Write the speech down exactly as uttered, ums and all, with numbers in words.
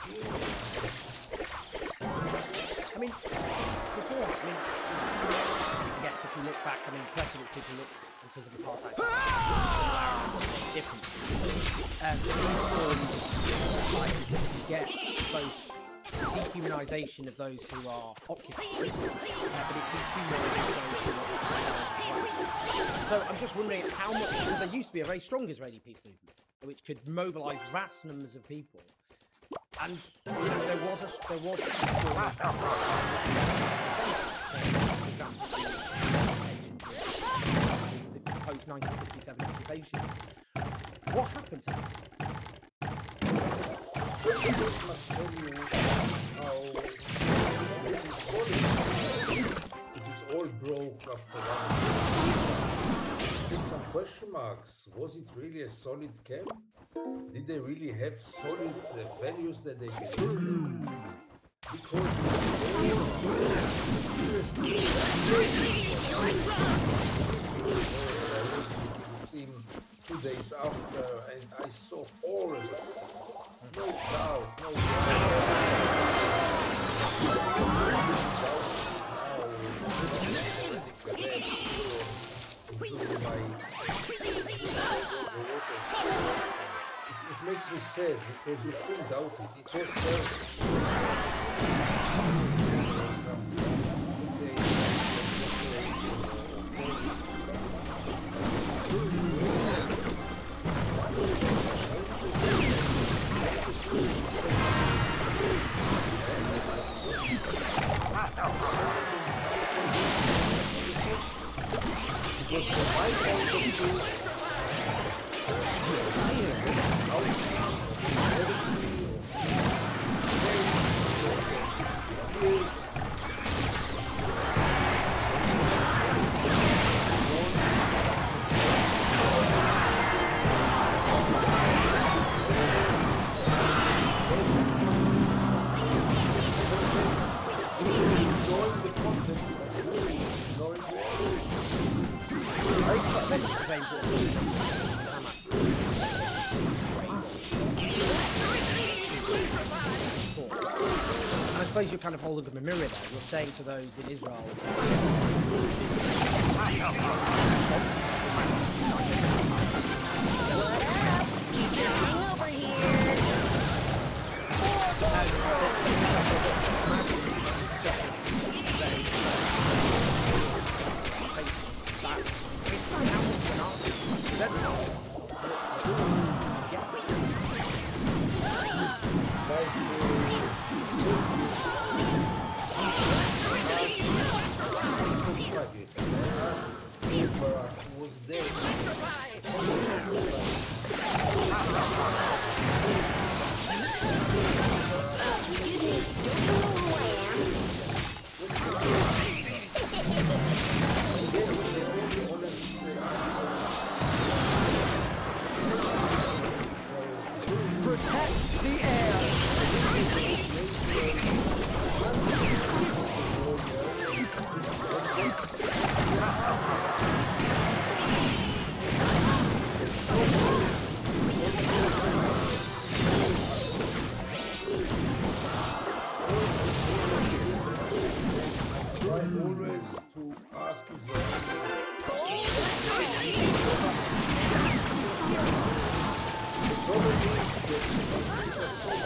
I mean, before, I mean, I guess if you look back, I mean, precedent people look in terms of apartheid, different. Um, these forms, like, you get both dehumanisation of those who are occupied, uh, but it dehumanises those who are occupied. So I'm just wondering how much, because there used to be a very strong Israeli peace movement, which could mobilise vast numbers of people. And you know, there was a there was a for example, the post nineteen sixty-seven occupation. What happened to them? First of all, must tell you how if it all broke after one. With some question marks. Was it really a solid camp? Did they really have solid uh, values that they believed in? Because seriously, I was two days after, and I saw horrible. No doubt, no doubt. It makes me sad because you shouldn't doubt it. It was there. Because from my point of view, I suppose you're kind of holding up a mirror there. You're saying to those in Israel, over here. was there. Excuse me, don't you know who I am? protect the air. Probably